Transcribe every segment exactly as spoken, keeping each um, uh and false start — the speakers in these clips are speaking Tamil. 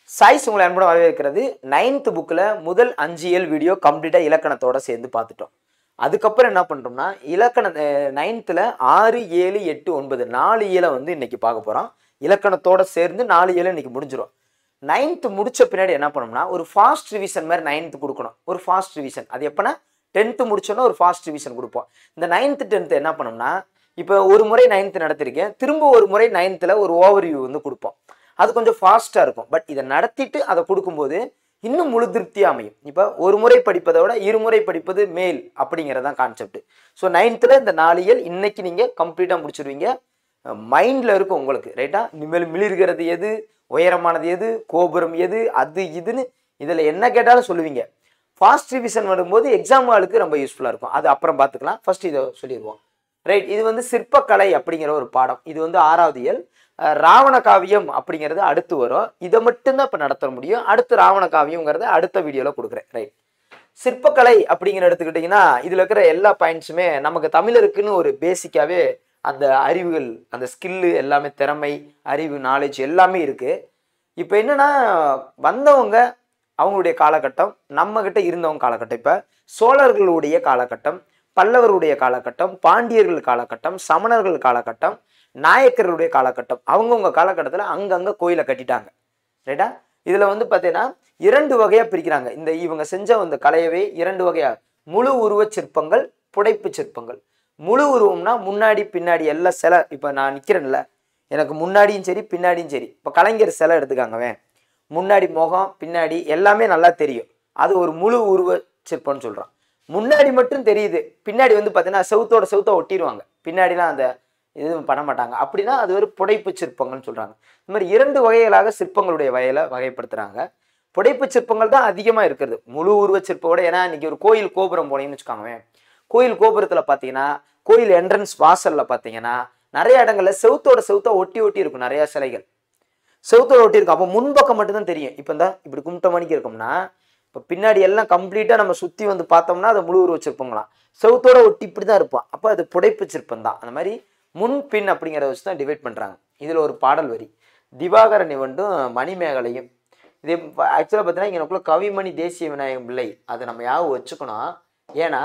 சாய்ஸ் உங்களை அன்புடன் வரவேற்கிறது. நைன்த் புக்கில் முதல் அஞ்சு இயல் வீடியோ கம்ப்ளீட்டாக இலக்கணத்தோட சேர்ந்து பார்த்துட்டோம். அதுக்கப்புறம் என்ன பண்ணுறோம்னா இலக்கண நைன்த்தில் ஆறு ஏழு எட்டு ஒன்பது நாலு இயலை வந்து இன்னைக்கு பார்க்க போகிறோம். இலக்கணத்தோட சேர்ந்து நாலு இயலை இன்னைக்கு முடிஞ்சிடும். நைன்த்து முடிச்ச பின்னாடி என்ன பண்ணோம்னா ஒரு ஃபாஸ்ட் ரிவிஷன் மாதிரி நைன்த்து கொடுக்கணும். ஒரு ஃபாஸ்ட் ரிவிஷன் அது எப்போனா டென்த்து முடிச்சோன்னா ஒரு ஃபாஸ்ட் ரிவிஷன் கொடுப்போம். இந்த நைன்த்து டென்த்து என்ன பண்ணோம்னா இப்போ ஒரு முறை நைன்த்து நடத்திருக்கேன், திரும்ப ஒரு முறை நைன்த்தில் ஒரு ஓவர் வியூ வந்து கொடுப்போம். அது கொஞ்சம் ஃபாஸ்ட்டாக இருக்கும். பட் இதை நடத்திட்டு அதை கொடுக்கும்போது இன்னும் முழு திருப்தியாக அமையும். இப்போ ஒரு முறை படிப்பதை விட இருமுறை படிப்பது மேல் அப்படிங்கிறதான் கான்செப்ட். ஸோ நைன்த்தில் இந்த நாலு இயல் இன்னைக்கு நீங்கள் கம்ப்ளீட்டாக முடிச்சிடுவீங்க. மைண்டில் இருக்கும் உங்களுக்கு ரைட்டா. இனிமேல் மிளிர்கிறது எது, உயரமானது எது, கோபுரம் எது, அது இதுன்னு இதில் என்ன கேட்டாலும் சொல்லுவீங்க. ஃபாஸ்ட் ரிவிஷன் வரும்போது எக்ஸாம் ஹாலுக்கு ரொம்ப யூஸ்ஃபுல்லாக இருக்கும். அது அப்புறம் பார்த்துக்கலாம். ஃபர்ஸ்ட் இதை சொல்லிடுவோம். ரைட். இது வந்து சிற்பக்கலை அப்படிங்கிற ஒரு பாடம். இது வந்து ஆறாவது இயல். ராவண காவியம் அப்படிங்கிறது அடுத்து வரும். இதை மட்டும்தான் இப்போ நடத்த முடியும். அடுத்து ராவண காவியங்கிறத அடுத்த வீடியோவில் கொடுக்குறேன். ரைட். சிற்பக்கலை அப்படிங்கிற எடுத்துக்கிட்டிங்கன்னா இதில் இருக்கிற எல்லா பாயிண்ட்ஸுமே நமக்கு தமிழருக்குன்னு ஒரு பேசிக்காகவே அந்த அறிவுகள், அந்த ஸ்கில்லு எல்லாமே, திறமை, அறிவு, நாலேஜ் எல்லாமே இருக்குது. இப்போ என்னென்னா வந்தவங்க அவங்களுடைய காலகட்டம், நம்மக்கிட்ட இருந்தவங்க காலகட்டம், இப்போ சோழர்களுடைய காலகட்டம், பல்லவருடைய காலகட்டம், பாண்டியர்கள் காலகட்டம், சமணர்கள் காலகட்டம், நாயக்கர்களுடைய காலகட்டம், அவங்கவுங்க காலகட்டத்தில் அங்கங்கே கோயிலை கட்டிட்டாங்க. ரைட்டா. இதில் வந்து பார்த்தீங்கன்னா இரண்டு வகையாக பிரிக்கிறாங்க. இந்த இவங்க செஞ்ச இந்த கலையவே இரண்டு வகையாக, முழு உருவ சிற்பங்கள், புடைப்பு சிற்பங்கள். முழு உருவம்னா முன்னாடி பின்னாடி எல்லாம் சிலை. இப்போ நான் நிற்கிறேன்ல, எனக்கு முன்னாடியும் சரி பின்னாடியும் சரி. இப்போ கலைஞர் சிலை எடுத்துக்காங்கவே, முன்னாடி முகம் பின்னாடி எல்லாமே நல்லா தெரியும். அது ஒரு முழு உருவ சிற்பம்னு சொல்கிறான். முன்னாடி மட்டும் தெரியுது, பின்னாடி வந்து பார்த்தீங்கன்னா செவுத்தோட செவுத்த ஒட்டிடுவாங்க, பின்னாடிலாம் அந்த எதுவும் பண்ண மாட்டாங்க. அப்படின்னா அது ஒரு புடைப்பு சிற்பங்கள்னு சொல்கிறாங்க. இந்த மாதிரி இரண்டு வகைகளாக சிற்பங்களுடைய வகையில் வகைப்படுத்துகிறாங்க. புடைப்பு சிற்பங்கள் தான் அதிகமாக இருக்கிறது முழு உருவ சிற்போட. ஏன்னா இன்னைக்கு ஒரு கோயில் கோபுரம் போனீங்கன்னு வச்சுக்கோங்க, கோயில் கோபுரத்தில் பார்த்தீங்கன்னா, கோயில் என்ட்ரன்ஸ் வாசலில் பார்த்தீங்கன்னா நிறைய இடங்கள்ல செவுத்தோட செவுத்த ஒட்டி ஒட்டி இருக்கும். நிறையா சிலைகள் செவுத்தோட ஒட்டி இருக்கும். அப்போ முன்பக்கம் மட்டும்தான் தெரியும். இப்போ இந்த இப்படி கும்பிட்ட மணிக்கு இருக்கோம்னா, இப்போ பின்னாடி எல்லாம் கம்ப்ளீட்டாக நம்ம சுற்றி வந்து பார்த்தோம்னா அது முழு உருவ சிற்பங்களாம். செவுத்தோட ஒட்டி இப்படி தான் இருப்போம். அப்போ அது புடைப்பு சிற்பம் தான். அந்த மாதிரி முன் பின் அப்படிங்கிறத வச்சு தான் டிவைட் பண்ணுறாங்க. இதில் ஒரு பாடல் வரி, திவாகர நிவண்டும் மணிமேகலையும். இது ஆக்சுவலாக பார்த்தீங்கன்னா இங்கனக்குள்ள கவிமணி தேசிய விநாயகம் பிள்ளை, அதை நம்ம யாவும் வச்சுக்கணும். ஏன்னா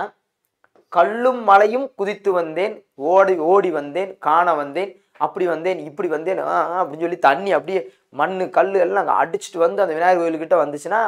கல்லும் மலையும் குதித்து வந்தேன், ஓடி ஓடி வந்தேன், காண வந்தேன், அப்படி வந்தேன், இப்படி வந்தேன் அப்படின்னு சொல்லி தண்ணி அப்படியே மண் கல் எல்லாம் அங்கே அடிச்சுட்டு வந்து அந்த விநாயகர் கோயில்கிட்ட வந்துச்சுன்னா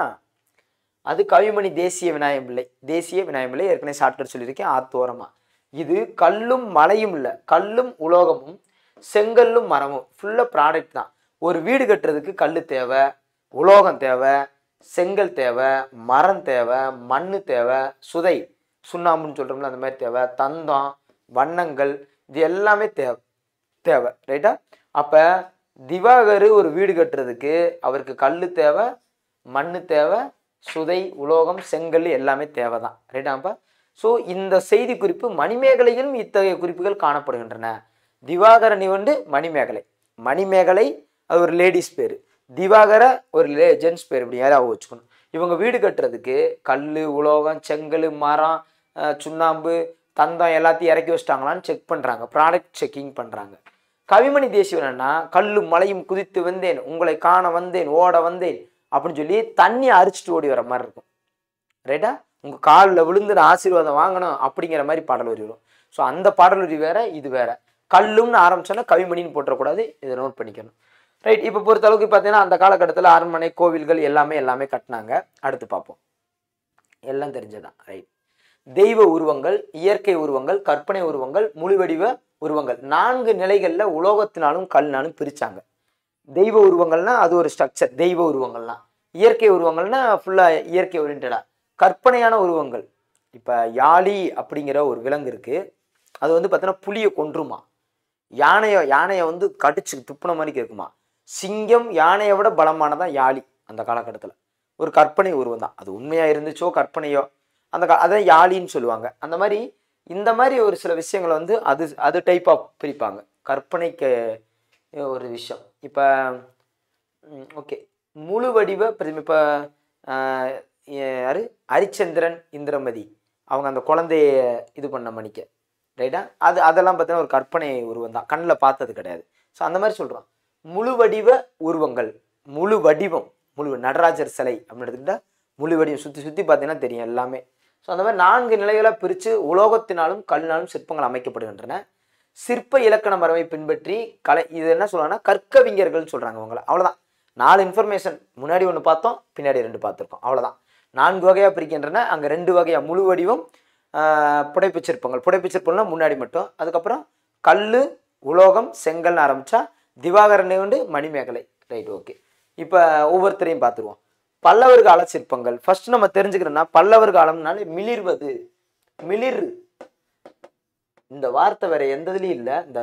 அது கவிமணி தேசிய விநாயகம் பிள்ளை. தேசிய விநாயகம் பிள்ளை ஏற்கனவே ஷார்ட்கட் சொல்லியிருக்கேன் ஆத்தோரமாக. இது கல்லும் மலையும் இல்லை, கல்லும் உலோகமும் செங்கல்லும் மரமும் ஃபுல்லாக ப்ராடக்ட் தான். ஒரு வீடு கட்டுறதுக்கு கல் தேவை, உலோகம் தேவை, செங்கல் தேவை, மரம் தேவை, மண் தேவை, சுதை சுண்ணாம்புன்னு சொல்கிறோம்ல அந்த மாதிரி தேவை, தந்தம், வண்ணங்கள், இது எல்லாமே தேவை தேவை ரைட்டா. அப்போ திவாகர் ஒரு வீடு கட்டுறதுக்கு அவருக்கு கல் தேவை, மண் தேவை, சுதை, உலோகம், செங்கல் எல்லாமே தேவை தான் ரைட்டாப்பா. ஸோ இந்த செய்தி குறிப்பு மணிமேகலையிலும் இத்தகைய குறிப்புகள் காணப்படுகின்றன. திவாகர நிவண்டு மணிமேகலை. மணிமேகலை அது ஒரு லேடிஸ் பேர், திவாகர ஒரு லே ஜென்ஸ் பேர். இப்படி யாராவது வச்சுக்கணும். இவங்க வீடு கட்டுறதுக்கு கல், உலோகம், செங்கல், மரம், சுண்ணாம்பு, தந்தம் எல்லாத்தையும் இறக்கி வச்சிட்டாங்களான்னு செக் பண்ணுறாங்க. ப்ராடக்ட் செக்கிங் பண்ணுறாங்க. கவிமணி தேசியம் என்னன்னா கல்லும் மலையும் குதித்து வந்தேன், உங்களை காண வந்தேன், ஓட வந்தேன் அப்படின்னு சொல்லி தண்ணி அரிச்சிட்டு ஓடி வர மாதிரி இருக்கும் ரைட்டா. உங்கள் காலில் விழுந்து ஆசீர்வாதம் வாங்கணும் அப்படிங்கிற மாதிரி பாடல் வரி வரும். ஸோ அந்த பாடல் வரி வேற, இது வேற. கல்லும்னு ஆரம்பிச்சோன்னா கவிமணின்னு போட்டக்கூடாது, இதை நோட் பண்ணிக்கணும். ரைட். இப்போ பொறுத்த அளவுக்கு பார்த்தீங்கன்னா அந்த காலகட்டத்தில் அரண்மனை, கோவில்கள் எல்லாமே எல்லாமே கட்டினாங்க. அடுத்து பார்ப்போம். எல்லாம் தெரிஞ்சதான். ரைட். தெய்வ உருவங்கள், இயற்கை உருவங்கள், கற்பனை உருவங்கள், முழுவடிவ உருவங்கள், நான்கு நிலைகளில் உலோகத்தினாலும் கல்னாலும் பிரித்தாங்க. தெய்வ உருவங்கள்னா அது ஒரு ஸ்ட்ரக்சர், தெய்வ உருவங்கள்லாம். இயற்கை உருவங்கள்னா ஃபுல்லாக இயற்கை ஓரியன்டாக. கற்பனையான உருவங்கள், இப்போ யாழி அப்படிங்கிற ஒரு விலங்கு இருக்குது. அது வந்து பார்த்தீங்கன்னா புலியை கொன்றுமா, யானையை யானையை வந்து கடிச்சு துப்புன மாதிரி இருக்குமா. சிங்கம் யானையை விட பலமானதான் யாழி. அந்த காலகட்டத்தில் ஒரு கற்பனை உருவம் தான். அது உண்மையாக இருந்துச்சோ கற்பனையோ அந்த கா அதை யாழின்னு சொல்லுவாங்க. அந்த மாதிரி இந்த மாதிரி ஒரு சில விஷயங்களை வந்து அது அது டைப் ஆஃப் பிரிப்பாங்க. கற்பனைக்கு ஒரு விஷயம். இப்போ ஓகே, முழு வடிவ இப்போ யார், ஹரிச்சந்திரன், இந்திரமதி அவங்க அந்த குழந்தைய இது பண்ண மணிக்க ரைட்டா. அது அதெல்லாம் பார்த்தீங்கன்னா ஒரு கற்பனை உருவம் தான், கண்ணில் பார்த்தது கிடையாது. ஸோ அந்த மாதிரி சொல்கிறோம். முழு வடிவ உருவங்கள், முழு வடிவம், முழு நடராஜர் சிலை அப்படின்னு எடுத்துக்கிட்டால் முழு வடிவம் சுற்றி சுற்றி பார்த்தீங்கன்னா தெரியும் எல்லாமே. ஸோ அந்த மாதிரி நான்கு நிலைகளாக பிரித்து உலோகத்தினாலும் கல்லினாலும் சிற்பங்கள் அமைக்கப்படுகின்றன. சிற்ப இலக்கண மரபை பின்பற்றி கலை இது என்ன சொல்லுவாங்கன்னா கற்கவிஞர்கள் சொல்கிறாங்க அவங்கள. அவ்வளோதான். நாலு இன்ஃபர்மேஷன் முன்னாடி ஒன்று பார்த்தோம், பின்னாடி ரெண்டு பார்த்துருக்கோம். அவ்வளோதான். நான்கு வகையாக பிரிக்கின்றன. அங்கே ரெண்டு வகையாக முழு வடிவம் புடைப்பு சிற்பங்கள். புடைப்பு சிற்பங்கள்னா முன்னாடி மட்டும். அதுக்கப்புறம் கல், உலோகம், செங்கல்னு ஆரம்பித்தா திவாகரனை வந்து மணிமேகலை. Right, okay. இப்போ ஒவ்வொருத்தரையும் பார்த்துருவோம். பல்லவர் கால சிற்பங்கள். ஃபர்ஸ்ட் நம்ம தெரிஞ்சுக்கிறோம்னா பல்லவர் காலம்னாலே மிளிர்வது. மிளிர் இந்த வார்த்தை வேற எந்த இதுலையும் இல்லை. இந்த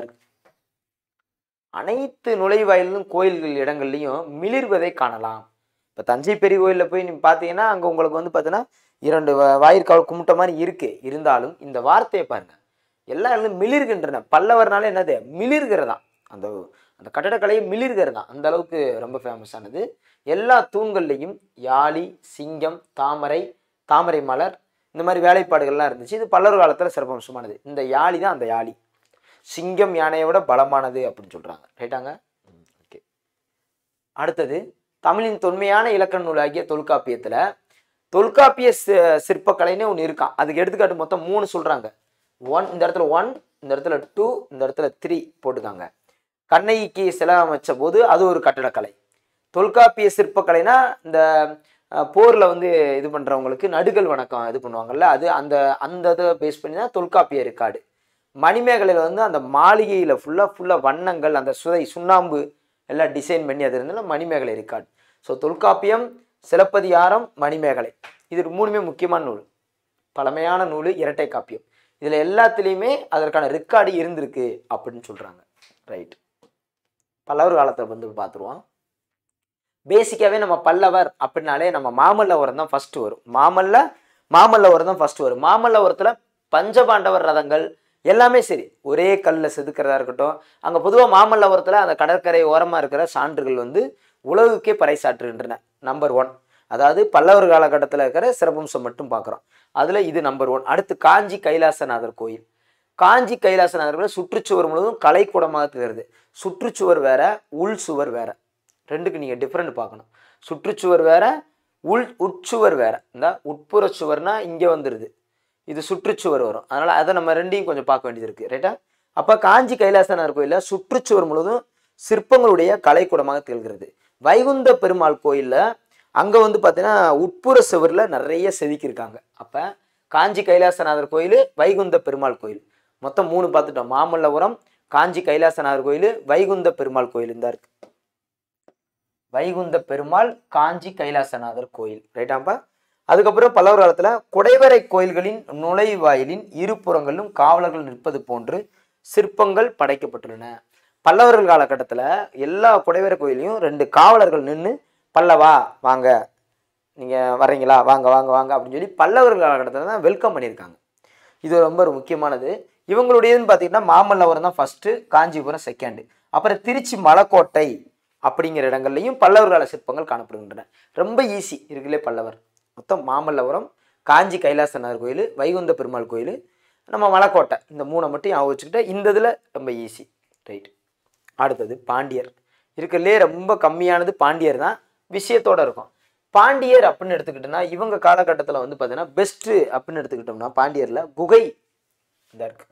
அனைத்து நுழைவாயிலும் கோயில்கள் இடங்கள்லையும் மிளிர்வதை காணலாம். இப்போ தஞ்சை பெரிய கோயிலில் போய் நீங்க பார்த்தீங்கன்னா அங்கே உங்களுக்கு வந்து பார்த்தீங்கன்னா இரண்டு வாயிற்காவல் கும்பிட்ட மாதிரி இருக்கு. இருந்தாலும் இந்த வார்த்தையை பாருங்க, எல்லா இடங்களும் மிளிர்கின்றன. பல்லவர்னால என்னது மிளிர்கிறதா, அந்த அந்த கட்டடக்கலையை மிளிர்கிறதா, அந்த அளவுக்கு ரொம்ப ஃபேமஸானது. எல்லா தூண்கள்லையும் யாழி, சிங்கம், தாமரை, தாமரை மலர் இந்த மாதிரி வேலைப்பாடுகள்லாம் இருந்துச்சு. இது பல்லவர் காலத்தில் சிறப்பம்சமானது. இந்த யாழி தான் அந்த யாழி. சிங்கம் யானையை விட பலமானது அப்படின்னு சொல்றாங்க. ரைட்டாங்க, ஓகே. அடுத்தது தமிழின் தொன்மையான இலக்கண நூலாகிய தொல்காப்பியத்துல தொல்காப்பிய சிற்பக்கலைன்னு ஒன்று இருக்கான். அதுக்கு எடுத்துக்காட்டு மொத்தம் மூணு சொல்றாங்க. ஒன் இந்த இடத்துல ஒன், இந்த இடத்துல டூ, இந்த இடத்துல த்ரீ போட்டுக்காங்க. கண்ணகிக்கு சிலை அமைச்ச போது அது ஒரு கட்டடக்கலை. தொல்காப்பிய சிற்பக்கலைனா இந்த போர்ல வந்து இது பண்றவங்களுக்கு நடுகள் வணக்கம் இது பண்ணுவாங்கல்ல, அது அந்த அந்த இதை பேஸ் பண்ணி தான் தொல்காப்பிய ரெக்கார்டு. மணிமேகலையில் வந்து அந்த மாளிகையில் ஃபுல்லாக ஃபுல்லாக வண்ணங்கள், அந்த சுதை சுண்ணாம்பு எல்லாம் டிசைன் பண்ணி அது இருந்தாலும் மணிமேகலை ரெக்கார்டு. ஸோ தொல்காப்பியம், சிலப்பதிகாரம், மணிமேகலை இது மூணுமே முக்கியமான நூல், பழமையான நூல், இரட்டை காப்பியம். இதில் எல்லாத்துலேயுமே அதற்கான ரெக்கார்டு இருந்திருக்கு அப்படின்னு சொல்கிறாங்க. ரைட், பல்லவர் காலத்தை வந்து பார்த்துருவோம். பேசிக்காகவே நம்ம பல்லவர் அப்படின்னாலே நம்ம மாமல்லபுரம் தான் ஃபஸ்ட்டு வரும். மாமல்ல மாமல்லபுரம் தான் ஃபஸ்ட்டு வரும். மாமல்லபுரத்தில் பஞ்சபாண்டவர் ரதங்கள் எல்லாமே சரி ஒரே கல்லில் செதுக்கிறதா இருக்கட்டும். அங்கே பொதுவாக மாமல்லபுரத்தில் அந்த கடற்கரை ஓரமாக இருக்கிற சான்றுகள் வந்து உலகுக்கே பறைசாற்றுகின்றன. நம்பர் ஒன், அதாவது பல்லவர் காலகட்டத்தில் இருக்கிற சிறப்பம்சம் மட்டும் பார்க்குறோம். அதில் இது நம்பர் ஒன். அடுத்து காஞ்சி கைலாசநாதர் கோயில். காஞ்சி கைலாசநாதர் கோயில் சுற்றுச்சுவர் முழுவதும் கலைக்கூடமாக திகழ்கிறது. சுற்றுச்சுவர் வேற, உள் சுவர் வேற, ரெண்டுக்கு நீங்கள் டிஃப்ரெண்ட் பார்க்கணும். சுற்றுச்சுவர் வேற, உள் உட்சுவர் வேற. இந்த உட்புற சுவர்னா இங்கே வந்துடுது, இது சுற்றுச்சுவர் வரும். அதனால் அதை நம்ம ரெண்டையும் கொஞ்சம் பார்க்க வேண்டியது இருக்குது. ரைட்டா? அப்போ காஞ்சி கைலாசநாதர் கோயிலில் சுற்றுச்சுவர் முழுவதும் சிற்பங்களுடைய கலைக்கூடமாக திகழ்கிறது. வைகுந்த பெருமாள் கோயிலில் அங்கே வந்து பார்த்தீங்கன்னா உட்புற சுவரில் நிறைய செதுக்கியிருக்காங்க. அப்போ காஞ்சி கைலாசநாதர் கோயில், வைகுந்த பெருமாள் கோயில் மொத்தம் மூணு பார்த்துட்டோம். மாமல்லபுரம், காஞ்சி கைலாசநாதர் கோயில், வைகுந்த பெருமாள் கோயில் இந்த இருக்கு. வைகுந்த பெருமாள், காஞ்சி கைலாசநாதர் கோயில். ரைட்டாப்பா? அதுக்கப்புறம் பல்லவர் காலத்தில் குடைவரை கோயில்களின் நுழைவாயிலின் இருபுறங்களிலும் காவலர்கள் நிற்பது போன்று சிற்பங்கள் படைக்கப்பட்டுள்ளன. பல்லவர்கள் காலகட்டத்தில் எல்லா குடைவரை கோயிலையும் ரெண்டு காவலர்கள் நின்று பல்லவா வாங்க, நீங்கள் வர்றீங்களா, வாங்க வாங்க வாங்க அப்படின்னு சொல்லி பல்லவர்கள் காலகட்டத்தில் தான் வெல்கம் பண்ணியிருக்காங்க. இது ரொம்ப ஒரு முக்கியமானது. இவங்களுடையதுன்னு பார்த்தீங்கன்னா மாமல்லபுரம் தான் ஃபஸ்ட்டு, காஞ்சிபுரம் செகண்டு. அப்புறம் திருச்சி மலைக்கோட்டை அப்படிங்கிற இடங்கள்லையும் பல்லவர் கால சிற்பங்கள் காணப்படுகின்றன. ரொம்ப ஈஸி இருக்குல்லே பல்லவர். மொத்தம் மாமல்லபுரம், காஞ்சி கைலாசநாதர் கோயில், வைகுந்த பெருமாள் கோயில், நம்ம மலைக்கோட்டை, இந்த மூணை மட்டும் ஞாபகம் வச்சுக்கிட்டா இந்த இதில் ரொம்ப ஈஸி. ரைட். அடுத்தது பாண்டியர். இருக்கிறதுலே ரொம்ப கம்மியானது பாண்டியர் தான், விஷயத்தோடு இருக்கும். பாண்டியர் அப்படின்னு எடுத்துக்கிட்டோம்னா இவங்க காலகட்டத்தில் வந்து பார்த்தீங்கன்னா பெஸ்ட்டு அப்படின்னு எடுத்துக்கிட்டோம்னா பாண்டியரில் குகை இந்த இருக்கு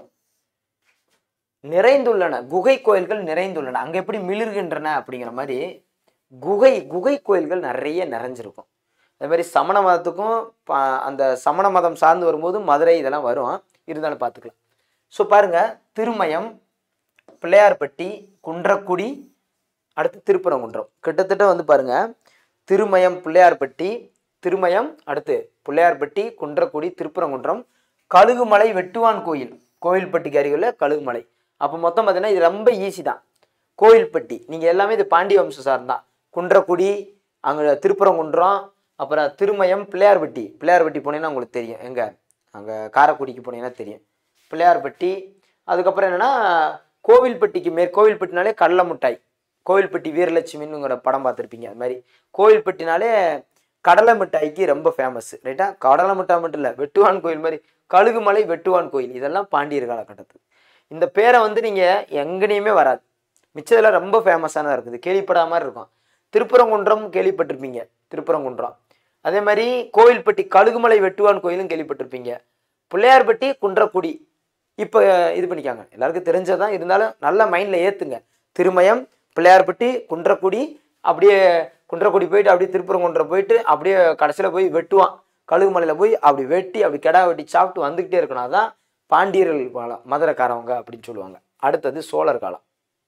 நிறைந்துள்ளன. குகை கோயில்கள் நிறைந்துள்ளன. அங்கே எப்படி மிளிர்கின்றன அப்படிங்கிற மாதிரி குகை குகை கோயில்கள் நிறைய நிறைஞ்சிருக்கும். அதே மாதிரி சமண மதத்துக்கும் அந்த சமண மதம் சார்ந்து வரும்போது மதுரை இதெல்லாம் வரும், இருந்தாலும் பார்த்துக்கலாம். ஸோ பாருங்கள், திருமயம், பிள்ளையார்பட்டி, குன்றக்குடி, அடுத்து திருப்பரங்குன்றம். கிட்டத்தட்ட வந்து பாருங்கள், திருமயம், பிள்ளையார்பட்டி, திருமயம், அடுத்து பிள்ளையார்பட்டி, குன்றக்குடி, திருப்பரங்குன்றம், கழுகுமலை, வெட்டுவான் கோயில், கோயில்பட்டிக்கு அருகில் கழுகுமலை. அப்போ மொத்தம் பார்த்தீங்கன்னா இது ரொம்ப ஈஸி தான். கோயில்பட்டி நீங்கள் எல்லாமே இது பாண்டிய வம்சம் சார்ந்தான். குன்றக்குடி, அங்கே திருப்பரங்குன்றம், அப்புறம் திருமயம், பிள்ளையார்பட்டி. பிள்ளையார்பட்டி போனீங்கன்னா உங்களுக்கு தெரியும், எங்கே அங்கே காரைக்குடிக்கு போனீங்கன்னா தெரியும் பிள்ளையார்பட்டி. அதுக்கப்புறம் என்னென்னா கோவில்பட்டிக்கு மேற் கோவில்பட்டினாலே கடலை மிட்டாய், கோவில்பட்டி வீரலட்சுமின்னுங்கிற படம் பார்த்துருப்பீங்க. அது மாதிரி கோவில்பட்டினாலே கடலை மிட்டாய்க்கு ரொம்ப ஃபேமஸ். ரைட்டா? கடலை மிட்டாய் மட்டும் இல்லை, வெட்டுவான் கோயில் மாதிரி கழுகுமலை, வெட்டுவான் கோயில், இதெல்லாம் பாண்டியர் காலகட்டத்தில். இந்த பேரை வந்து நீங்கள் எங்கேயுமே வராது, மிச்சத்தில் ரொம்ப ஃபேமஸானதாக இருக்குது, கேள்விப்படாத மாதிரி இருக்கும். திருப்பரங்குன்றம் கேள்விப்பட்டிருப்பீங்க, திருப்பரங்குன்றம். அதே மாதிரி கோவில்பட்டி கழுகுமலை வெட்டுவான் கோயிலும் கேள்விப்பட்டிருப்பீங்க. பிள்ளையார்பட்டி குன்றக்குடி இப்போ இது பண்ணிக்காங்க, எல்லாருக்கும் தெரிஞ்சதான், இருந்தாலும் நல்ல மைண்டில் ஏற்றுங்க. திருமயம், பிள்ளையார்பட்டி, குன்றக்குடி, அப்படியே குன்றக்குடி போயிட்டு அப்படியே திருப்பரங்குன்றம் போயிட்டு அப்படியே கடைசியில் போய் வெட்டுவான் கழுகுமலையில் போய் அப்படி வெட்டி அப்படி கெடா வெட்டி சாப்பிட்டு வந்துக்கிட்டே இருக்கணும். அதான் பாண்டியர்கள் காலம், மதுரைக்காரவங்க அப்படின்னு சொல்லுவாங்க. அடுத்தது சோழர் காலம்.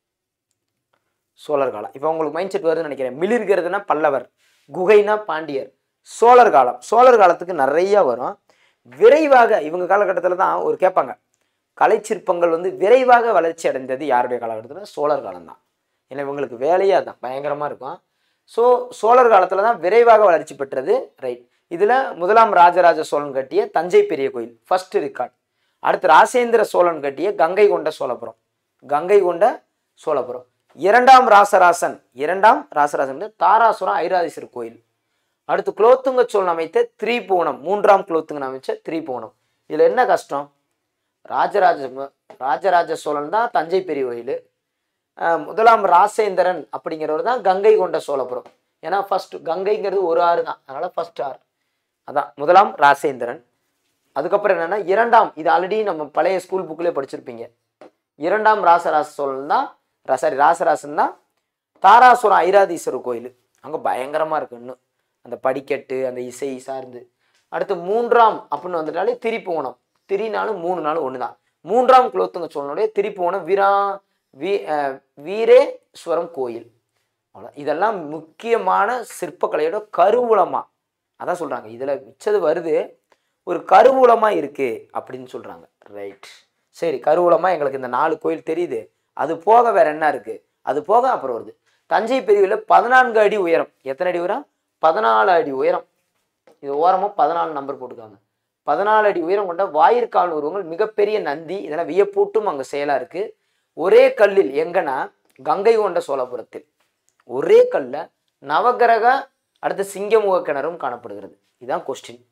சோழர் காலம் இப்போ உங்களுக்கு மைண்ட் செட் வருதுன்னு நினைக்கிறேன். மிளிர்கிறதுனா பல்லவர், குகைனா பாண்டியர். சோழர் காலம், சோழர் காலத்துக்கு நிறைய வரும். விரைவாக இவங்க காலகட்டத்தில் தான் ஒரு கேட்பாங்க, கலை சிற்பங்கள் வந்து விரைவாக வளர்ச்சி அடைந்தது யாருடைய காலகட்டத்தில்? சோழர் காலம் தான். ஏன்னா இவங்களுக்கு வேலையே தான் பயங்கரமாக இருக்கும். ஸோ சோழர் காலத்தில் தான் விரைவாக வளர்ச்சி பெற்றது. ரைட். இதில் முதலாம் ராஜராஜ சோழன் கட்டிய தஞ்சை பெரிய கோயில் ஃபர்ஸ்ட் ரெக்கார்ட். அடுத்து ராசேந்திர சோழன் கட்டிய கங்கை கொண்ட சோழபுரம், கங்கை கொண்ட சோழபுரம். இரண்டாம் ராசராசன், இரண்டாம் ராசராசன் தாராசுரம் ஐராதீஸ்வரர் கோயில். அடுத்து குலோத்துங்க சோழன் அமைத்த திரிபுவனம், மூன்றாம் குலோத்துங்கன் அமைச்ச திரிபுவனம். இதில் என்ன கஷ்டம்? ராஜராஜ ராஜராஜ சோழன் தான் தஞ்சை பெரிய கோயில், முதலாம் ராசேந்திரன் அப்படிங்கிறவர் தான் கங்கை கொண்ட சோழபுரம். ஏன்னா ஃபர்ஸ்ட் கங்கைங்கிறது ஒரு ஆறு தான், அதனால ஃபர்ஸ்ட் ஆறு அதான் முதலாம் ராசேந்திரன். அதுக்கப்புறம் என்னன்னா இரண்டாம், இது ஆல்ரெடி நம்ம பழைய ஸ்கூல் புக்கிலே படிச்சிருப்பீங்க. இரண்டாம் ராசராச சோழன் தான், சாரி ராசராசன் தான் தாராசுரம் ஐராதீஸ்வரர் கோயில். அங்கே பயங்கரமாக இருக்கு இன்னும் அந்த படிக்கட்டு, அந்த இசை சார்ந்து. அடுத்து மூன்றாம் அப்படின்னு வந்துட்டாலே திரிபுவனம், திரினாலும் மூணு நாளும் ஒன்று தான். மூன்றாம் குலோத்துங்க சோழனுடைய திரிபுவனம் வீரா வீ வீரேஸ்வரம் கோயில். அவ்வளோ. இதெல்லாம் முக்கியமான சிற்பக்கலையோட கருவூலமாக அதான் சொல்கிறாங்க. இதில் மிச்சது வருது, ஒரு கருவூலமாக இருக்குது அப்படின்னு சொல்கிறாங்க. ரைட். சரி, கருவூலமாக எங்களுக்கு இந்த நாலு கோயில் தெரியுது. அது போக வேற என்ன இருக்குது? அது போக அப்புறம் வருது தஞ்சை பெரியவில் பதினான்கு அடி உயரம். எத்தனை அடி உயரம்? பதினாலு அடி உயரம். இது ஓரமாக பதினாலு நம்பர் போட்டுக்காங்க. பதினாலு அடி உயரம் கொண்ட வாயிற்கால் உருவங்கள், மிகப்பெரிய நந்தி, இதெல்லாம் வியப்பூட்டும் அங்கே செயலாக இருக்குது. ஒரே கல்லில், எங்கன்னா கங்கை கொண்ட சோழபுரத்தில் ஒரே கல்ல நவகிரக அடுத்த சிங்கமுக கிணறும் காணப்படுகிறது. இதுதான் கொஸ்டின்.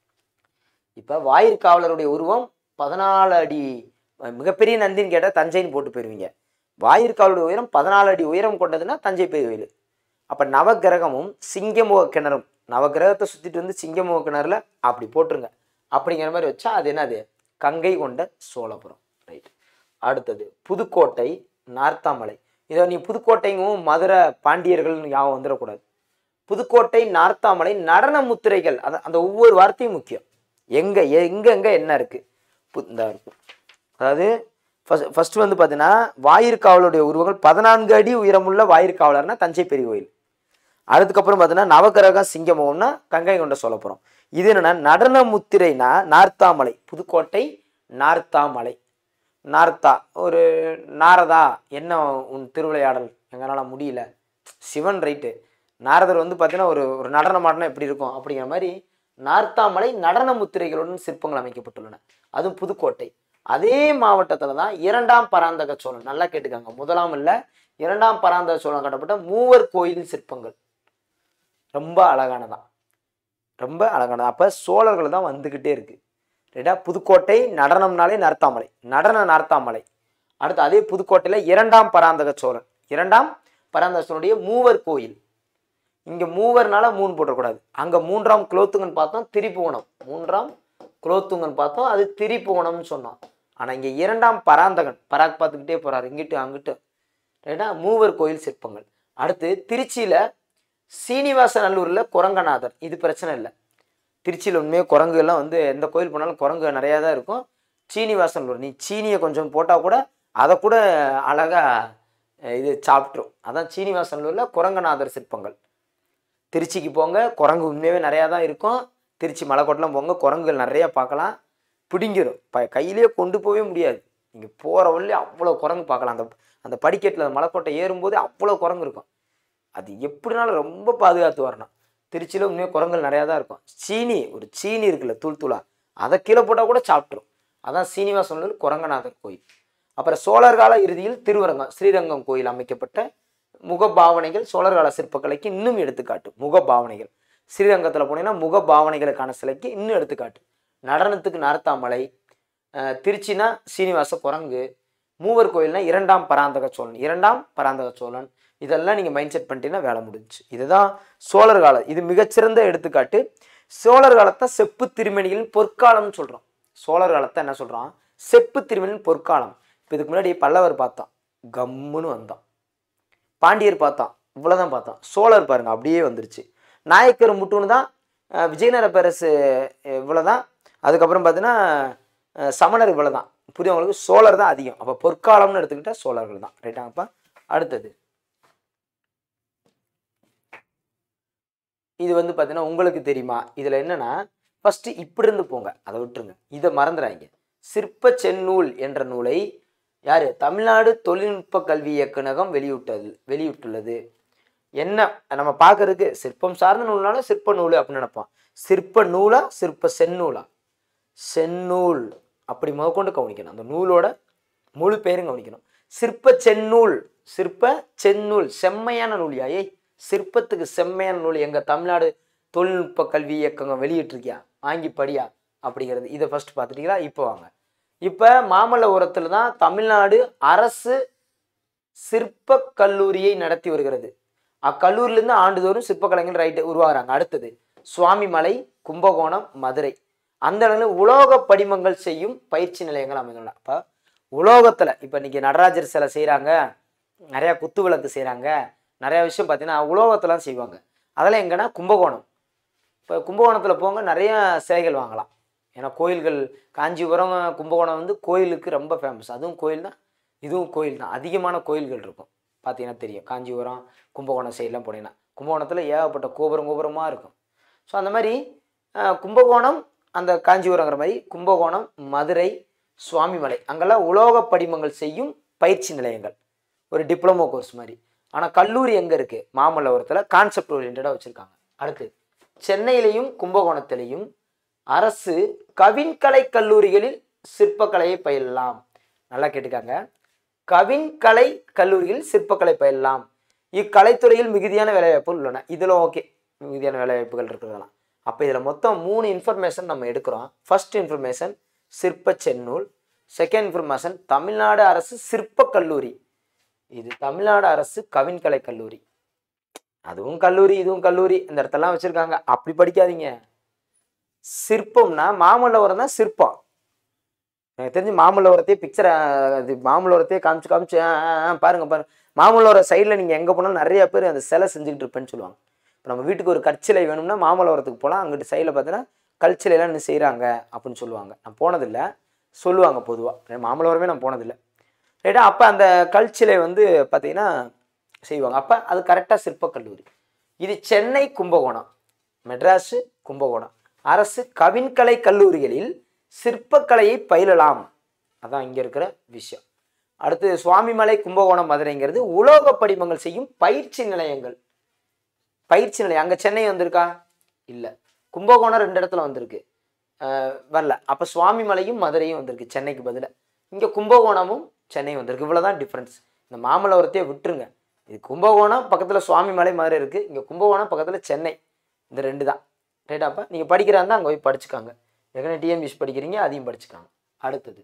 இப்போ வாயிற்காவலருடைய உருவம் பதினாலு அடி, மிகப்பெரிய நந்தின்னு கேட்டால் தஞ்சைன்னு போட்டு போயிடுவீங்க. வாயிற்காவலுடைய உயரம் பதினாலு அடி உயரம் கொண்டதுன்னா தஞ்சை பெரிய கோயில். அப்போ நவகிரகமும் சிங்கமுக கிணறும், நவகிரகத்தை சுற்றிட்டு வந்து சிங்கமுக கிணறுல அப்படி போட்டுருங்க. அப்படிங்கிற மாதிரி வச்சா அது என்னது? கங்கை கொண்ட சோழபுரம். ரைட். அடுத்தது புதுக்கோட்டை, நார்த்தாமலை. இதை நீ புதுக்கோட்டைங்கும் மதுரை பாண்டியர்கள்னு யாவும் வந்துடக்கூடாது. புதுக்கோட்டை, நார்த்தாமலை, நடன முத்திரைகள். அதை அந்த ஒவ்வொரு வார்த்தையும் முக்கியம். எங்கே எங்கெங்கே என்ன இருக்குது? இந்த இருக்கும். அதாவது ஃபஸ்ட் ஃபஸ்ட்டு வந்து பார்த்தீங்கன்னா வாயிற்காவலுடைய உருவங்கள் பதினான்கு அடி உயரமுள்ள வாயிற்காவலர்னா தஞ்சை பெரிய கோயில். அதுக்கப்புறம் பார்த்தீங்கன்னா நவகிரகம் சிங்கமுகம்னா கங்கை கொண்ட சோழபுரம். இது என்னன்னா நடன முத்திரைனா நார்த்தாமலை, புதுக்கோட்டை நார்த்தாமலை. நார்த்தா ஒரு நாரதா, என்ன உன் திருவிளையாடல், எங்களால் முடியல சிவன். ரைட்டு. நாரதர் வந்து பார்த்தீங்கன்னா ஒரு ஒரு நடனம் ஆடினா எப்படி இருக்கும் அப்படிங்கிற மாதிரி நார்த்தாமலை நடன முத்திரைகளுடன் சிற்பங்கள் அமைக்கப்பட்டுள்ளன. அதுவும் புதுக்கோட்டை. அதே மாவட்டத்தில் தான் இரண்டாம் பராந்தக சோழன், நல்லா கேட்டுக்காங்க, முதலாம் இல்லை இரண்டாம் பராந்தக சோழன் கட்டப்பட்ட மூவர் கோயில் சிற்பங்கள் ரொம்ப அழகானதான், ரொம்ப அழகானது. அப்போ சோழர்கள் தான் வந்துக்கிட்டே இருக்கு. ரைட்டா. புதுக்கோட்டை நடனம்னாலே நார்த்தாமலை, நடன நார்த்தாமலை. அடுத்து அதே புதுக்கோட்டையில் இரண்டாம் பராந்தக சோழன், இரண்டாம் பராந்தக சோழனுடைய மூவர் கோயில். இங்கே மூவர்னால மூணு போட்டக்கூடாது. அங்கே மூன்றாம் குலோத்துங்கன் பார்த்தோம், திரிபுவனம். மூன்றாம் குலோத்துங்கன் பார்த்தோம், அது திரிபுவனம்னு சொன்னோம். ஆனால் இங்கே இரண்டாம் பராந்தகன், பராக் பார்த்துக்கிட்டே போகிறார் இங்கிட்டு அங்கிட்டு. ரைட்டா. மூவர் கோயில் சிற்பங்கள். அடுத்து திருச்சியில் சீனிவாச நல்லூரில் குரங்கநாதர். இது பிரச்சனை இல்லை. திருச்சியில் உண்மையாக குரங்குகள்லாம் வந்து எந்த கோயில் போனாலும் குரங்கு நிறையா தான் இருக்கும். சீனிவாசன் நல்லூர், நீ சீனியை கொஞ்சம் போட்டால் கூட அதை கூட அழகாக இது சாப்பிட்ரும். அதான் சீனிவாசன் நல்லூரில் குரங்கநாதர் சிற்பங்கள். திருச்சிக்கு போங்க, குரங்கு உண்மையாகவே நிறையா தான் இருக்கும். திருச்சி மலைக்கோட்டெலாம் போங்க, குரங்குகள் நிறையா பார்க்கலாம். பிடிங்கிடும், ப கையிலே கொண்டு போகவே முடியாது. நீங்கள் போகிற வழி அவ்வளோ குரங்கு பார்க்கலாம். அந்த அந்த படிக்கட்டில் மலைக்கோட்டை ஏறும்போது அவ்வளோ குரங்கு இருக்கும். அது எப்படினாலும் ரொம்ப பாதுகாத்து வரணும். திருச்சியில் உண்மையாக குரங்குகள் நிறையா தான் இருக்கும். சீனி, ஒரு சீனி இருக்குல்ல தூள் தூளா, அதை கீழே போட்டால் கூட சாப்பிட்ரும். அதான் சீனிவாசன் குரங்கநாதர் கோயில். அப்புறம் சோழர் கால இறுதியில் திருவரங்கம் ஸ்ரீரங்கம் கோயில் அமைக்கப்பட்ட முகபாவனைகள் சோழர்கால சிற்பக்கலைக்கு இன்னும் எடுத்துக்காட்டு. முகபாவனைகள் ஸ்ரீரங்கத்தில் போனீங்கன்னா முகபாவனைகளுக்கான சிலைக்கு இன்னும் எடுத்துக்காட்டு. நடனத்துக்கு நார்த்தாமலை, திருச்சினா சீனிவாச குரங்கு, மூவர் கோயில்னா இரண்டாம் பராந்தக சோழன், இரண்டாம் பராந்தக சோழன், இதெல்லாம் நீங்கள் மைண்ட் செட் பண்ணிட்டீங்கன்னா வேலை முடிஞ்சு. இதுதான் சோழர் காலம். இது மிகச்சிறந்த எடுத்துக்காட்டு. சோழர் காலத்தை செப்பு திருமணிகளின் பொற்காலம்னு சொல்கிறோம். சோழர் காலத்தை என்ன சொல்கிறோம்? செப்பு திருமணியின் பொற்காலம். இப்போ இதுக்கு முன்னாடி பல்லவர் பார்த்தோம், கம்முன்னு வந்தோம். பாண்டியர் பார்த்தோம், இவ்வளோதான் பார்த்தோம். சோழர் பாருங்க அப்படியே வந்துருச்சு. நாயக்கர் முட்டுன்னு தான். விஜயநகர பேரரசு இவ்வளோதான். அதுக்கப்புறம் பார்த்தீங்கன்னா சமணர் இவ்வளோதான். புரியவங்களுக்கு சோழர் தான் அதிகம். அப்போ பொற்காலம்னு எடுத்துக்கிட்டால் சோழர்கள் தான். ரைட்டாங்கப்பா. அடுத்தது இது வந்து பார்த்தீங்கன்னா உங்களுக்கு தெரியுமா? இதில் என்னன்னா ஃபஸ்ட்டு இப்படி இருந்து போங்க, அதை விட்டுருங்க, இதை மறந்துடாங்க. சிற்ப செந்நூல் என்ற நூலை யார்? தமிழ்நாடு தொழில்நுட்ப கல்வி இயக்குநரகம் வெளியிட்டது வெளியிட்டுள்ளது. என்ன நம்ம பார்க்கறதுக்கு சிற்பம் சார்ந்த நூல்னாலும் சிற்ப நூல் அப்படின்னு நினைப்போம். சிற்ப நூலா சிற்ப செந்நூலா? செந்நூல் அப்படி முதற்கொண்டு கவனிக்கணும். அந்த நூலோட முழு பேரும் கவனிக்கணும். சிற்ப செந்நூல், சிற்ப செந்நூல் செம்மையான நூல். ஏய், சிற்பத்துக்கு செம்மையான நூல் எங்கள் தமிழ்நாடு தொழில்நுட்ப கல்வி இயக்கங்க வெளியிட்டிருக்கியா, வாங்கி படியா அப்படிங்கிறது. இதை ஃபர்ஸ்ட் பார்த்துட்டீங்களா? இப்போ வாங்க. இப்போ மாமல்லபுரத்தில் தான் தமிழ்நாடு அரசு சிற்ப கல்லூரியை நடத்தி வருகிறது. அக்கல்லூரியிலேருந்து ஆண்டுதோறும் சிற்பக்கலைஞர் ரைட்டு உருவாகிறாங்க. அடுத்தது சுவாமிமலை, கும்பகோணம், மதுரை, அந்த இடங்களில் உலோக படிமங்கள் செய்யும் பயிற்சி நிலையங்கள் அமைந்துள்ளன. அப்போ உலோகத்தில் இப்போ இன்றைக்கி நடராஜர் சிலை செய்கிறாங்க, நிறையா குத்து விளக்கு செய்கிறாங்க, நிறையா விஷயம் பார்த்தீங்கன்னா உலோகத்தெலாம் செய்வாங்க. அதெல்லாம் எங்கன்னா கும்பகோணம். இப்போ கும்பகோணத்தில் போங்க, நிறையா சிலைகள் வாங்கலாம். ஏன்னா கோயில்கள் காஞ்சிபுரம் கும்பகோணம் வந்து கோயிலுக்கு ரொம்ப ஃபேமஸ். அதுவும் கோயில் தான், இதுவும் கோயில் தான். அதிகமான கோயில்கள் இருக்கும் பார்த்தீங்கன்னா தெரியும். காஞ்சிபுரம் கும்பகோணம் சைட்லாம் போனீங்கன்னா கும்பகோணத்தில் ஏகப்பட்ட கோபுரம் கோபுரமாக இருக்கும். ஸோ அந்த மாதிரி கும்பகோணம், அந்த காஞ்சிபுரங்கிற மாதிரி கும்பகோணம், மதுரை, சுவாமிமலை, அங்கெல்லாம் உலோக படிமங்கள் செய்யும் பயிற்சி நிலையங்கள், ஒரு டிப்ளமோ கோர்ஸ் மாதிரி. ஆனால் கல்லூரி எங்கே இருக்குது? மாமல்லபுரத்தில் கான்செப்ட் ஓரியன்டாக வச்சுருக்காங்க. அடுத்து சென்னையிலையும் கும்பகோணத்திலையும் அரசு கவின்கலை கல்லூரிகளில் சிற்பக்கலையை பயிலலாம். நல்லா கேட்டுக்காங்க. கவின்கலை கல்லூரிகளில் சிற்பக்கலை பயிலலாம். இக்கலைத்துறையில் மிகுதியான வேலைவாய்ப்புகள் உள்ளன. இதில் ஓகே, மிகுதியான வேலைவாய்ப்புகள் இருக்கிறதெல்லாம். அப்போ இதில் மொத்தம் மூணு இன்ஃபர்மேஷன் நம்ம எடுக்கிறோம். ஃபர்ஸ்ட் இன்ஃபர்மேஷன் சிற்ப செந்நூல், செகண்ட் இன்ஃபர்மேஷன் தமிழ்நாடு அரசு சிற்ப கல்லூரி, இது தமிழ்நாடு அரசு கவின்கலை கல்லூரி. அதுவும் கல்லூரி இதுவும் கல்லூரி, இந்த இடத்தெல்லாம் வச்சுருக்காங்க. அப்படி படிக்காதீங்க. சிற்பம்னா மாமல்லபுரம் தான் சிற்பம். எனக்கு தெரிஞ்சு மாமல்லபுரத்தையே பிக்சரை இது மாமல்லபுரத்தையே காமிச்சு காமிச்சு பாருங்க பாருங்க. மாமல்லபுரம் சைடில் நீங்கள் எங்கே போனாலும் நிறைய பேர் அந்த சிலை செஞ்சுக்கிட்டு இருப்பேன்னு சொல்லுவாங்க. இப்போ நம்ம வீட்டுக்கு ஒரு கற்சிலை வேணும்னா மாமல்லபுரத்துக்கு போகலாம். அங்கிட்டு சைடில் பார்த்தீங்கன்னா கல்சிலையெல்லாம் இன்னும் செய்கிறாங்க அப்படின்னு சொல்லுவாங்க. நான் போனதில்லை, சொல்லுவாங்க பொதுவாக. மாமல்லபுரமே நான் போனதில்லை. ரைட்டா? அப்போ அந்த கல்சிலை வந்து பார்த்தீங்கன்னா செய்வாங்க. அப்போ அது கரெக்டாக சிற்பக்கல்லூரி. இது சென்னை கும்பகோணம், மெட்ராஸு கும்பகோணம் அரசு கவின்கலை கல்லூரிகளில் சிற்பக்கலையை பயிலலாம். அதான் இங்கே இருக்கிற விஷயம். அடுத்து சுவாமிமலை, கும்பகோணம், மதுரைங்கிறது உலோக படிமங்கள் செய்யும் பயிற்சி நிலையங்கள். பயிற்சி நிலையம் அங்கே சென்னை வந்திருக்கா? இல்லை. கும்பகோணம் ரெண்டு இடத்துல வந்திருக்கு, வரல. அப்போ சுவாமிமலையும் மதுரையும் வந்திருக்கு சென்னைக்கு பதிலாக. இங்கே கும்பகோணமும் சென்னை வந்திருக்கு. இவ்வளோதான் டிஃப்ரென்ஸ். இந்த மாமல்லபுரத்தையே விட்டுருங்க. இது கும்பகோணம் பக்கத்தில் சுவாமிமலை, மதுரை இருக்குது. இங்கே கும்பகோணம் பக்கத்தில் சென்னை. இந்த ரெண்டு தான். ரைட்டாப்பா? நீங்கள் படிக்கிறாருந்தா அங்கே போய் படிச்சுக்காங்க. ஏற்கனவே டிஎன்பிஎஸ்சி படிக்கிறீங்க, அதையும் படிச்சுக்காங்க. அடுத்தது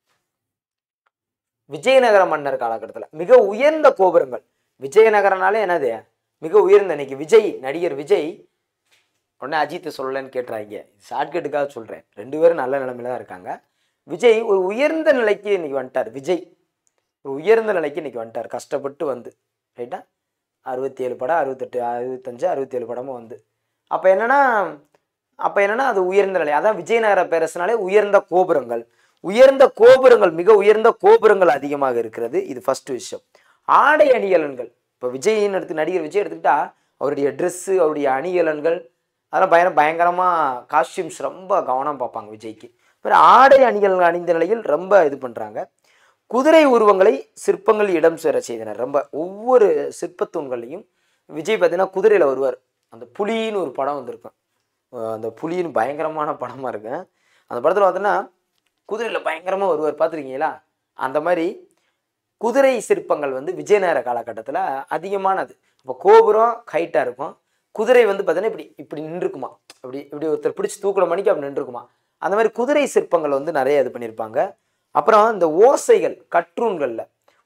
விஜயநகர மன்னர் காலகட்டத்தில் மிக உயர்ந்த கோபுரங்கள். விஜயநகரனாலே என்னது? மிக உயர்ந்த. இன்னைக்கு விஜய், நடிகர் விஜய், உடனே அஜித்தை சொல்லலன்னு கேட்டுறாங்க. ஷார்ட்கட்டுக்காக சொல்கிறேன். ரெண்டு பேரும் நல்ல நிலைமையில தான் இருக்காங்க. விஜய் ஒரு உயர்ந்த நிலைக்கு இன்னைக்கு வந்துட்டார். விஜய் ஒரு உயர்ந்த நிலைக்கு இன்னைக்கு வந்துட்டார், கஷ்டப்பட்டு வந்து. ரைட்டா? அறுபத்தி ஏழு படம், அறுபத்தெட்டு அறுபத்தஞ்சு அறுபத்தி ஏழு படமும் வந்து. அப்போ என்னன்னா அப்போ என்னன்னா அது உயர்ந்த நிலை. அதான் விஜயநகர பேரரசுனாலே உயர்ந்த கோபுரங்கள். உயர்ந்த கோபுரங்கள், மிக உயர்ந்த கோபுரங்கள் அதிகமாக இருக்கிறது. இது ஃபர்ஸ்ட் விஷயம். ஆடை அணிகலன்கள். இப்போ விஜயின் எடுத்து நடிகர் விஜய் எடுத்துக்கிட்டா அவருடைய ட்ரெஸ்ஸு, அவருடைய அணிகலன்கள், அதெல்லாம் பயங்கர பயங்கரமாக காஸ்டியூம்ஸ் ரொம்ப கவனம் பார்ப்பாங்க விஜய்க்கு. அப்புறம் ஆடை அணிகலன்கள் அணிந்த நிலையில் ரொம்ப இது பண்ணுறாங்க. குதிரை உருவங்களை சிற்பங்கள் இடம் சேர செய்தனர். ரொம்ப ஒவ்வொரு சிற்பத்தூண்களையும் விஜய் பார்த்தீங்கன்னா குதிரையில் வருவார். அந்த புலின்னு ஒரு படம் வந்திருக்கும். அந்த புலின்னு பயங்கரமான படமாக இருக்கு. அந்த படத்தில் பார்த்தோன்னா குதிரையில் பயங்கரமாக வருவார், பார்த்துருக்கீங்களா? அந்த மாதிரி குதிரை சிற்பங்கள் வந்து விஜயநகர காலகட்டத்தில் அதிகமானது. இப்போ கோபுரம் ஹைட்டாக இருக்கும், குதிரை வந்து பார்த்தீங்கன்னா இப்படி இப்படி நின்றுக்குமா, அப்படி இப்படி ஒருத்தர் பிடிச்சி தூக்குற மணிக்கு அப்படி நின்றுக்குமா. அந்த மாதிரி குதிரை சிற்பங்கள் வந்து நிறைய இது பண்ணியிருப்பாங்க. அப்புறம் இந்த ஓசைகள், கற்றூன்களில்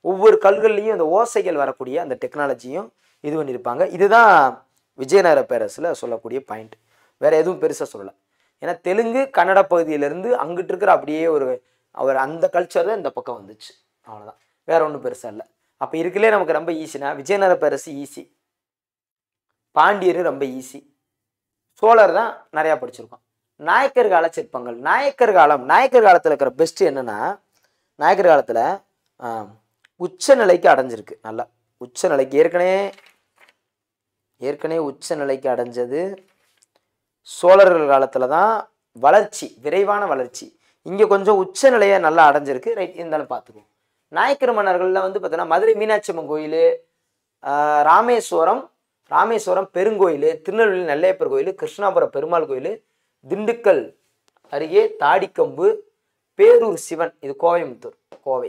ஒவ்வொரு கல்கள்லையும் அந்த ஓசைகள் வரக்கூடிய அந்த டெக்னாலஜியும் இது பண்ணியிருப்பாங்க. இதுதான் விஜயநகர பேரரசில் சொல்லக்கூடிய பாயிண்ட். வேறு எதுவும் பெருசாக சொல்லலை. ஏன்னா தெலுங்கு கன்னட பகுதியிலேருந்து அங்கிட்டு இருக்கிற அப்படியே ஒரு அவர் அந்த கல்ச்சர் தான் இந்த பக்கம் வந்துச்சு. அவ்வளோதான், வேற ஒன்றும் பெருசாக இல்லை. அப்போ இருக்கலே நமக்கு ரொம்ப ஈஸினா விஜயநகர பேரரசு ஈஸி, பாண்டியர் ரொம்ப ஈஸி, சோழர் தான் நிறையா படிச்சிருக்கோம். நாயக்கர் கால சிற்பங்கள், நாயக்கர் காலம் நாயக்கர் காலத்தில் இருக்கிற பெஸ்ட்டு என்னென்னா, நாயக்கர் காலத்தில் உச்ச நிலைக்கு அடைஞ்சிருக்கு. நல்லா உச்ச நிலைக்கு ஏற்கனவே ஏற்கனவே உச்ச நிலைக்கு அடைஞ்சது சோழர்கள் காலத்தில் தான். வளர்ச்சி, விரைவான வளர்ச்சி. இங்கே கொஞ்சம் உச்ச நிலையை நல்லா அடைஞ்சிருக்கு. ரைட், இருந்தாலும் பார்த்துக்குவோம். நாயக்கர் மன்னர்களில் வந்து பார்த்தீங்கன்னா மதுரை மீனாட்சி அம்மன் கோயில், ராமேஸ்வரம் ராமேஸ்வரம் பெருங்கோயில், திருநெல்வேலி நெல்லையப்பர் கோயில், கிருஷ்ணாபுரம் பெருமாள் கோயில், திண்டுக்கல் அருகே தாடிக்கம்பு, பேரூர் சிவன், இது கோயம்புத்தூர் கோவை.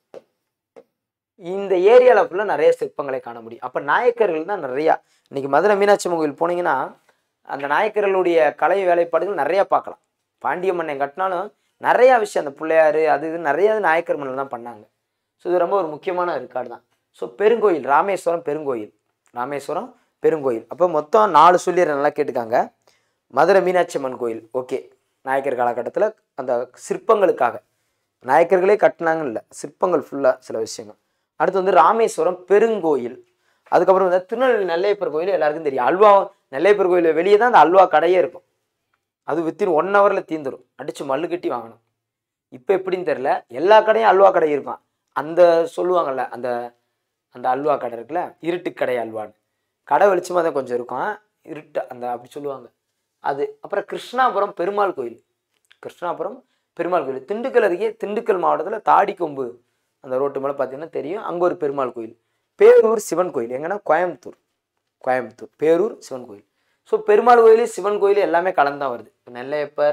இந்த ஏரியாவில் ஃபுல்லாக நிறைய சிற்பங்களை காண முடியும். அப்போ நாயக்கர்கள் தான் நிறையா. இன்னைக்கு மதுரை மீனாட்சி அம்மன் கோயில் போனீங்கன்னா அந்த நாயக்கர்களுடைய கலை வேலைப்பாடுகள் நிறையா பார்க்கலாம். பாண்டிய மன்னன் கட்டினாலும் நிறையா விஷயம், அந்த பிள்ளையார் அது இது நிறையா நாயக்கர் மன்னர் தான் பண்ணாங்க. ஸோ இது ரொம்ப ஒரு முக்கியமான ரெக்கார்டு தான். ஸோ பெருங்கோயில், ராமேஸ்வரம் பெருங்கோயில், ராமேஸ்வரம் பெருங்கோயில். அப்போ மொத்தம் நாலு சொல்லிடுற, நல்லா கேட்டுக்காங்க. மதுரை மீனாட்சி அம்மன் கோயில் ஓகே, நாயக்கர் காலகட்டத்தில் அந்த சிற்பங்களுக்காக நாயக்கர்களே கட்டினாங்க இல்லை, சிற்பங்கள் ஃபுல்லாக சில விஷயங்கள். அடுத்து வந்து ராமேஸ்வரம் பெருங்கோயில். அதுக்கப்புறம் வந்து திருநெல்வேலி நெல்லையப்பர் கோயில் எல்லாருக்கும் தெரியும். அல்வா நெல்லையப்பர் கோயில் வெளியே தான் அந்த அல்வா கடையே இருக்கும். அது வித்தின் ஒன் ஹவரில் தீந்துடும், அடித்து மல்லு கட்டி வாங்கணும். இப்போ எப்படின்னு தெரில, எல்லா கடையும் அல்வா கடை இருக்கும். அந்த சொல்லுவாங்கள்ல, அந்த அந்த அல்வா கடை இருக்குல்ல, இருட்டு கடை அல்வான்னு, கடை வெளிச்சமாக தான் கொஞ்சம் இருக்கும், இருட்டு அந்த அப்படி சொல்லுவாங்க அது. அப்புறம் கிருஷ்ணாபுரம் பெருமாள் கோயில், கிருஷ்ணாபுரம் பெருமாள் கோயில் திண்டுக்கல் அருகே, திண்டுக்கல் மாவட்டத்தில் தாடிக்கொம்பு அந்த ரோட்டு மேலே பார்த்தீங்கன்னா தெரியும், அங்கே ஒரு பெருமாள் கோயில். பேரூர் சிவன் கோயில் எங்கன்னா கோயம்புத்தூர், கோயம்புத்தூர் பேரூர் சிவன் கோயில். ஸோ பெருமாள் கோயில் சிவன் கோயில் எல்லாமே கலந்தான் வருது. நெல்லையப்பர்,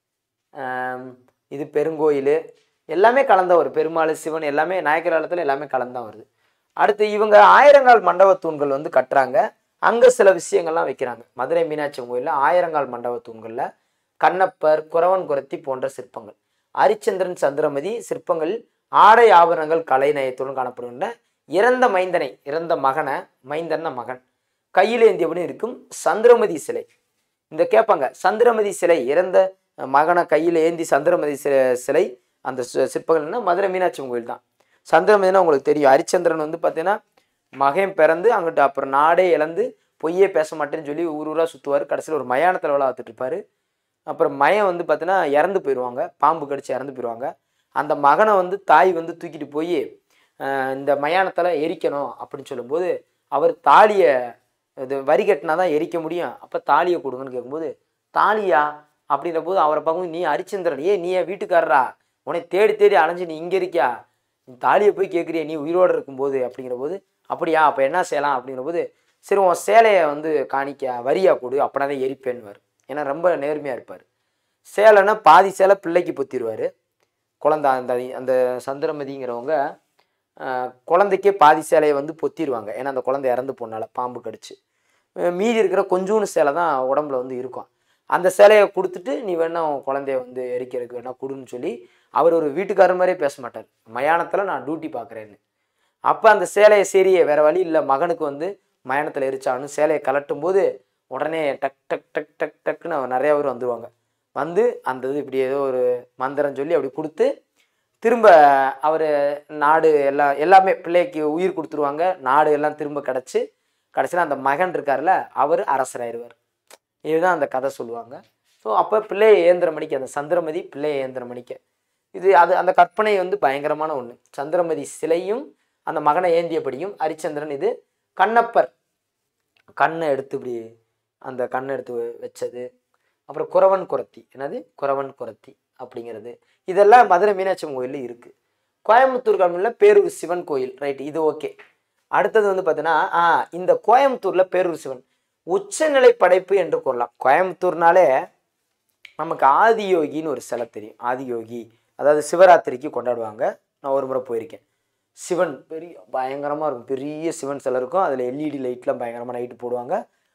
இது பெருங்கோயில் எல்லாமே கலந்தா வரும். பெருமாள் சிவன் எல்லாமே நாயக்கர் காலத்தில் எல்லாமே கலந்தான் வருது. அடுத்து இவங்க ஆயிரங்கால் மண்டப தூண்கள் வந்து கட்டுறாங்க. அங்கே சில விஷயங்கள்லாம் வைக்கிறாங்க. மதுரை மீனாட்சி கோயிலில் ஆயிரங்கால் மண்டப தூண்களில் கண்ணப்பர், குறவன் குறத்தி போன்ற சிற்பங்கள், ஹரிச்சந்திரன் சந்திரமதி சிற்பங்கள், ஆடை ஆபரணங்கள் கலை நயத்துடன் காணப்படுகின்ற இறந்த மைந்தனை, இறந்த மகனை, மைந்தன மகன் கையில் ஏந்தியபடி இருக்கும் சந்திரமதி சிலை. இந்த கேட்பாங்க, சந்திரமதி சிலை, இறந்த மகனை கையில் ஏந்தி சந்திரமதி சிலை, அந்த சிற்பங்கள்னா மதுரை மீனாட்சி கோயில் தான். சந்திரமதினா உங்களுக்கு தெரியும், ஹரிச்சந்திரன் வந்து பார்த்தீங்கன்னா மகன் பிறந்து அங்கிட்டு அப்புறம் நாடே இழந்து பொய்யே பேச மாட்டேன்னு சொல்லி ஊர் ஊராக சுற்றுவார். கடைசியில் ஒரு மயானத்தில் விழா பார்த்துட்டு இருப்பார். அப்புறம் மயம் வந்து பார்த்தீங்கன்னா இறந்து போயிடுவாங்க, பாம்பு கடிச்சு இறந்து போயிடுவாங்க. அந்த மகனை வந்து தாய் வந்து தூக்கிட்டு போய் இந்த மயானத்தில் எரிக்கணும் அப்படின்னு சொல்லும்போது, அவர் தாலியை இது வரி கட்டினா தான் எரிக்க முடியும், அப்போ தாலியை கொடுங்கன்னு கேட்கும்போது, தாலியா அப்படின்ற போது அவரை பார்க்கும், நீ ஹரிச்சந்திரன், ஏ நீ என் வீட்டுக்காரரா, உன்னை தேடி தேடி அலைஞ்சு நீ இங்கே இருக்கியா, நீ தாலியை போய் கேட்குறிய நீ உயிரோடு இருக்கும்போது அப்படிங்கிற போது, அப்படியா அப்போ என்ன செய்யலாம் அப்படிங்கிற போது, சரி உன் சேலையை வந்து காணிக்க வரியா கொடு, அப்படின்னா தான் எரிப்பேன்னுவார். ஏன்னா ரொம்ப நேர்மையாக இருப்பார். சேலைன்னா பாதி சேலை பிள்ளைக்கு பொத்திடுவார். குழந்தை அந்த அந்த சந்திரமதிங்கிறவங்க குழந்தைக்கே பாதி சேலையை வந்து பொத்திடுவாங்க. ஏன்னா அந்த குழந்தை இறந்து போனால பாம்பு கடிச்சு, மீதி இருக்கிற கொஞ்சோண்டு சேலை தான் உடம்புல வந்து இருக்கும். அந்த சேலையை கொடுத்துட்டு நீ வேணா உன் குழந்தைய வந்து எரிக்கிறதுக்கு வேணா கொடுன்னு சொல்லி அவர் ஒரு வீட்டுக்காரர் மாதிரியே பேச மாட்டார். மயானத்தில் நான் டியூட்டி பார்க்குறேன்னு. அப்போ அந்த சேலையை சரியே வேறு வழி இல்லை, மகனுக்கு வந்து மயானத்தில் எரிச்சான்னு சேலையை கலட்டும் போது உடனே டக் டக் டக் டக் டக்குன்னு நிறையா பேர் வந்துடுவாங்க. வந்து அந்த இது இப்படி ஏதோ ஒரு மந்திரம் சொல்லி அப்படி கொடுத்து திரும்ப அவர் நாடு எல்லாம் எல்லாமே பிள்ளைக்கு உயிர் கொடுத்துருவாங்க. நாடு எல்லாம் திரும்ப கிடச்சி கடைசியில் அந்த மகன் இருக்கார்ல அவர் அரசராயிருவார். இதுதான் அந்த கதை சொல்லுவாங்க. ஸோ அப்போ பிள்ளையை ஏந்திர மணிக்க அந்த சந்திரமதி பிள்ளையை ஏந்திர மணிக்க இது அது அந்த கற்பனை வந்து பயங்கரமான ஒன்று. சந்திரமதி சிலையும் அந்த மகனை ஏந்தியபடியும் ஹரிச்சந்திரன், இது கண்ணப்பர் கண்ணை எடுத்து இப்படி அந்த கண்ணை எடுத்து வச்சது, அப்புறம் குறவன் குறத்தி, என்னது குறவன் குறத்தி அப்படிங்கிறது, இதெல்லாம் மதுரை மீனாட்சி கோயிலில் இருக்குது. கோயம்புத்தூர் கல்வியில் பேரூர் சிவன் கோயில், ரைட், இது ஓகே. அடுத்தது வந்து பார்த்தீங்கன்னா ஆ இந்த கோயம்புத்தூரில் பேரூர் சிவன் உச்சநிலை படைப்பு என்று கூறலாம். கோயம்புத்தூர்னாலே நமக்கு ஆதியோகின்னு ஒரு சிலை தெரியும். ஆதியோகி அதாவது சிவராத்திரிக்கு கொண்டாடுவாங்க. நான் ஒரு முறை போயிருக்கேன். சிவன் பெரிய பயங்கரமாக இருக்கும், பெரிய சிவன் சிலை இருக்கும். அதில் எல்இடி லைட்லாம் பயங்கரமாக லைட்டு போடுவாங்க.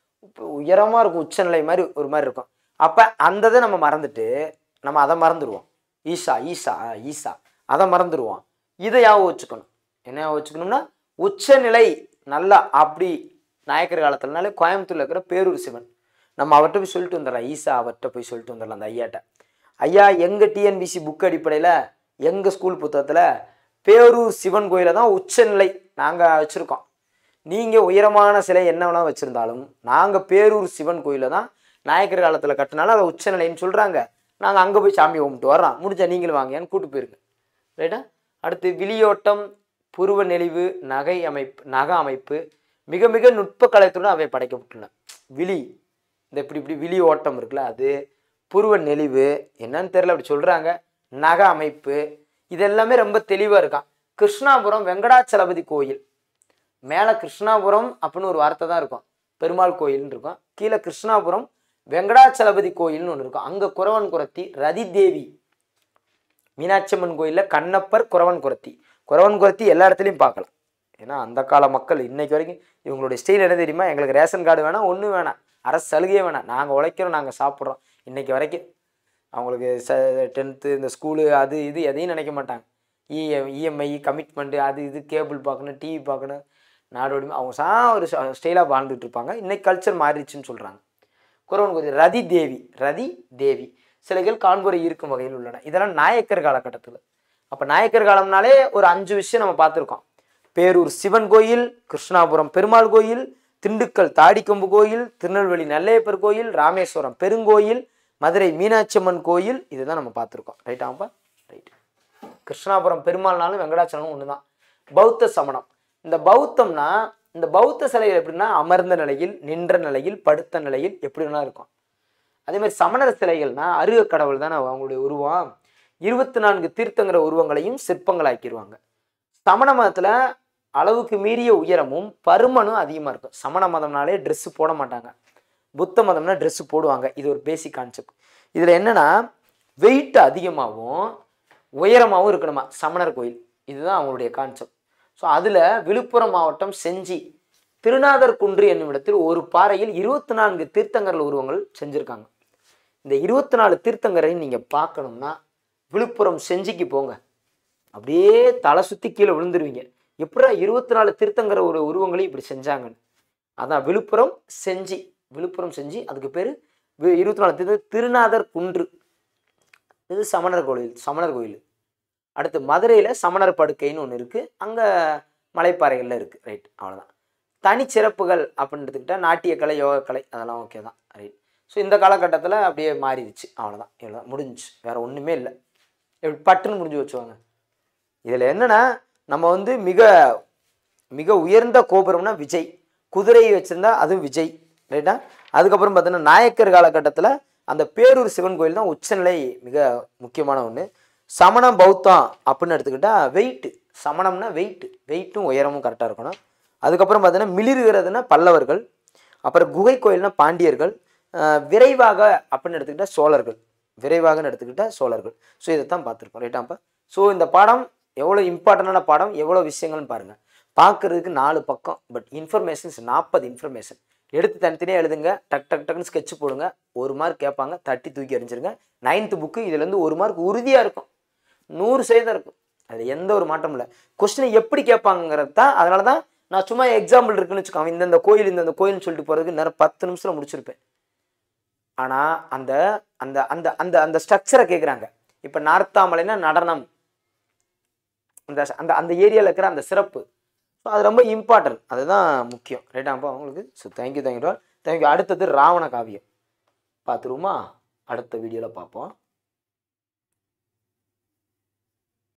உயரமாக இருக்கும், உச்சநிலை மாதிரி ஒரு மாதிரி இருக்கும். அப்போ அந்த இதை நம்ம மறந்துட்டு நம்ம அதை மறந்துடுவோம். ஈஷா ஈஷா ஈஷா அதை மறந்துடுவோம். இதை யாவும் வச்சுக்கணும். என்ன வச்சுக்கணும்னா உச்சநிலை நல்லா அப்படி நாயக்கர் காலத்துலனாலே கோயம்புத்தூர்ல இருக்கிற பேரூர் சிவன். நம்ம அவர்கிட்ட போய் சொல்லிட்டு வந்துடலாம், ஈசா அவர்கிட்ட போய் சொல்லிட்டு வந்துடலாம் அந்த ஐயாட்ட. ஐயா, எங்க டிஎன்பிசி புக் அடிப்படையில் எங்க ஸ்கூல் புத்தகத்தில் பேரூர் சிவன் கோயிலை தான் உச்சநிலை நாங்கள் வச்சுருக்கோம். நீங்கள் உயரமான சிலை என்ன வேணால் வச்சுருந்தாலும் நாங்கள் பேரூர் சிவன் கோயிலை தான் நாயக்கர் காலத்தில் கட்டினாலும் அதை உச்சநிலைன்னு சொல்கிறாங்க. நாங்கள் அங்கே போய் சாமி கும்பிட்டு வர்றோம், முடிஞ்சா நீங்களும் வாங்கன்னு கூட்டு போயிருங்க. ரைட்டா? அடுத்து விழியோட்டம், புருவ நெளிவு, நகை அமைப்பு, நக அமைப்பு மிக மிக நுட்ப கலைத்துடன் அவை படைக்கப்பட்டுள்ளன. விழி, இந்த இப்படி இப்படி விழி ஓட்டம் இருக்குல்ல, அது புருவ நெளிவு என்னன்னு தெரியல அப்படி சொல்கிறாங்க. நக அமைப்பு இது எல்லாமே ரொம்ப தெளிவாக இருக்கான். கிருஷ்ணாபுரம் வெங்கடாச்சலபதி கோயில், மேலே கிருஷ்ணாபுரம் அப்படின்னு ஒரு வார்த்தை தான் இருக்கும், பெருமாள் கோயில்னு இருக்கும். கீழே கிருஷ்ணாபுரம் வெங்கடாச்சலபதி கோயில்னு ஒன்று இருக்கும். அங்கே குறவன் குரத்தி ரதி தேவி, மீனாட்சி அம்மன் கோயிலில் கண்ணப்பர் குறவன் குரத்தி. குறவன் குரத்தி எல்லா இடத்துலையும் பார்க்கலாம். ஏன்னா அந்த கால மக்கள் இன்னைக்கு வரைக்கும் இவங்களுடைய ஸ்டைல் என்ன தெரியுமா, எங்களுக்கு ரேஷன் கார்டு வேணாம், ஒன்றும் வேணாம், அரசு சலுகையே வேணாம், நாங்கள் உழைக்கிறோம், நாங்கள் சாப்பிட்றோம். இன்னைக்கு வரைக்கும் அவங்களுக்கு ச டென்த்து இந்த ஸ்கூலு அது இது எதையும் நினைக்க மாட்டாங்க. இ இஎம்ஐ கமிட்மெண்ட்டு அது இது கேபிள் பார்க்கணும், டிவி பார்க்கணும், நாடோடிமை அவங்க சா ஒரு ஸ்டைலாக வாழ்ந்துட்டு இருப்பாங்க. இன்னைக்கு கல்ச்சர் மாறிடுச்சுன்னு சொல்கிறாங்க. குறவன் குரத்தி ரதி தேவி, ரதி தேவி சிலைகள் காண்புரை ஈர்க்கும் வகையில் உள்ளன. இதெல்லாம் நாயக்கர் காலகட்டத்தில். அப்போ நாயக்கர் காலம்னாலே ஒரு அஞ்சு விஷயம் நம்ம பார்த்துருக்கோம். பேரூர் சிவன் கோயில், கிருஷ்ணாபுரம் பெருமாள் கோயில், திண்டுக்கல் தாடிக்கொம்பு கோயில், திருநெல்வேலி நெல்லையப்பர் கோயில், ராமேஸ்வரம் பெருங்கோயில், மதுரை மீனாட்சி அம்மன் கோயில், இதுதான் நம்ம பார்த்துருக்கோம். ரைட்டாப்பா? ரைட். கிருஷ்ணாபுரம் பெருமாள்னாலும் வெங்கடாச்சலமும் ஒன்று தான். பௌத்த சமணம், இந்த பௌத்தம்னா இந்த பௌத்த சிலைகள் எப்படின்னா அமர்ந்த நிலையில், நின்ற நிலையில், படுத்த நிலையில் எப்படி வேணா இருக்கும். அதே மாதிரி சமணர் சிலைகள்னா அருக கடவுள் தானே அவங்களுடைய உருவம். இருபத்தி நான்கு தீர்த்தங்கிற உருவங்களையும் சிற்பங்களாக்கிடுவாங்க. சமண மதத்தில் அளவுக்கு மீறிய உயரமும் பருமனும் அதிகமாக இருக்கும். சமண மதம்னாலே ட்ரெஸ்ஸு போட மாட்டாங்க, புத்த மதம்னா ட்ரெஸ்ஸு போடுவாங்க. இது ஒரு பேசிக் கான்செப்ட். இதில் என்னென்னா வெயிட் அதிகமாகவும் உயரமாகவும் இருக்கணுமா சமணர் கோயில், இதுதான் அவங்களுடைய கான்செப்ட். ஸோ அதில் விழுப்புரம் மாவட்டம் செஞ்சி திருநாதர் குன்று என்னும் இடத்தில் ஒரு பாறையில் இருபத்தி நான்கு தீர்த்தங்கரல் உருவங்கள் செஞ்சுருக்காங்க. இந்த இருபத்தி நாலு தீர்த்தங்கரையும் நீங்கள் பார்க்கணும்னா விழுப்புரம் செஞ்சிக்கு போங்க, அப்படியே தலை சுற்றி கீழே விழுந்துருவீங்க. எப்படா இருபத்தி நாலு தீர்த்தங்கர ஒரு உருவங்களையும் இப்படி செஞ்சாங்கன்னு. அதான் விழுப்புரம் செஞ்சி, விழுப்புரம் செஞ்சி, அதுக்கு பேர் இருபத்தி நாலு தீர்த்த திருநாதர் குன்று. இது சமணர் கோயில், சமணர் கோயில். அடுத்து மதுரையில் சமணர் படுக்கைன்னு ஒன்று இருக்குது, அங்கே மலைப்பாறைகளில் இருக்குது. ரைட், அவ்வளோதான். தனிச்சிறப்புகள் அப்படின்னு எடுத்துக்கிட்டால் நாட்டியக்கலை, யோகக்கலை அதெல்லாம் ஓகே தான். ரைட். ஸோ இந்த காலகட்டத்தில் அப்படியே மாறிடுச்சு, அவ்வளோதான். இவ்வளோதான் முடிஞ்சு, வேறு ஒன்றுமே இல்லை. எப்படி பட்டுன்னு முடிஞ்சு வச்சுவாங்க. இதில் என்னென்னா நம்ம வந்து மிக மிக உயர்ந்த கோபுரம்னா விஜய், குதிரை வச்சுருந்தா அதுவும் விஜய். ரைட்டா? அதுக்கப்புறம் பார்த்தீங்கன்னா நாயக்கர் காலகட்டத்தில் அந்த பேரூர் சிவன் கோயில் தான் உச்சநிலை மிக முக்கியமான ஒன்று. சமணம் பௌத்தம் அப்படின்னு எடுத்துக்கிட்டால் வெயிட்டு, சமணம்னா வெயிட்டு, வெயிட்டும் உயரமும் கரெக்டாக இருக்கணும். அதுக்கப்புறம் பார்த்தீங்கன்னா மிளிர்கிறதுனா பல்லவர்கள், அப்புறம் குகை கோயில்னா பாண்டியர்கள், விரைவாக அப்படின்னு எடுத்துக்கிட்டால் சோழர்கள், விரைவாகன்னு எடுத்துக்கிட்டால் சோழர்கள். ஸோ இதைத்தான் பார்த்துருக்கோம். ரைட்டாப்பா? ஸோ இந்த பாடம் எவ்வளோ இம்பார்ட்டண்டான பாடம், எவ்வளோ விஷயங்கள்னு பாருங்கள். பார்க்குறதுக்கு நாலு பக்கம், பட் இன்ஃபர்மேஷன்ஸ் நாற்பது இன்ஃபர்மேஷன். எடுத்து தனித்தனியாக எழுதுங்க, டக் டக் டக்குன்னு ஸ்கெட்ச் போடுங்க. ஒரு மார்க் கேட்பாங்க, தட்டி தூக்கி எறிஞ்சிருங்க. நைன்த்து புக்கு இதுலேருந்து ஒரு மார்க் உறுதியாக இருக்கும், நூறு சதவீதம் இருக்கும், அது எந்த ஒரு மாற்றமும் இல்லை. கொஸ்டினை எப்படி கேட்பாங்கிறது தான். அதனால தான் நான் சும்மா எக்ஸாம்பிள் இருக்குன்னு வச்சுக்கோங்க, இந்தந்த கோயில் இந்தந்த கோயில்னு சொல்லிட்டு போகிறதுக்கு நேரம் பத்து நிமிஷத்தில் முடிச்சிருப்பேன். ஆனால் அந்த அந்த அந்த அந்த அந்த ஸ்ட்ரக்சரை கேட்குறாங்க. இப்போ நார்த்தாமலைன்னா நடனம், அந்த அந்த அந்த ஏரியாவில் இருக்கிற அந்த சிறப்பு, ஸோ அது ரொம்ப இம்பார்ட்டன்ட், அதுதான் முக்கியம். ரைட்டாப்பா அவங்களுக்கு? So thank you thank you thank you. அடுத்தது ராவண காவியம் பார்த்துருவோமா? அடுத்த வீடியோவில் பார்ப்போம்.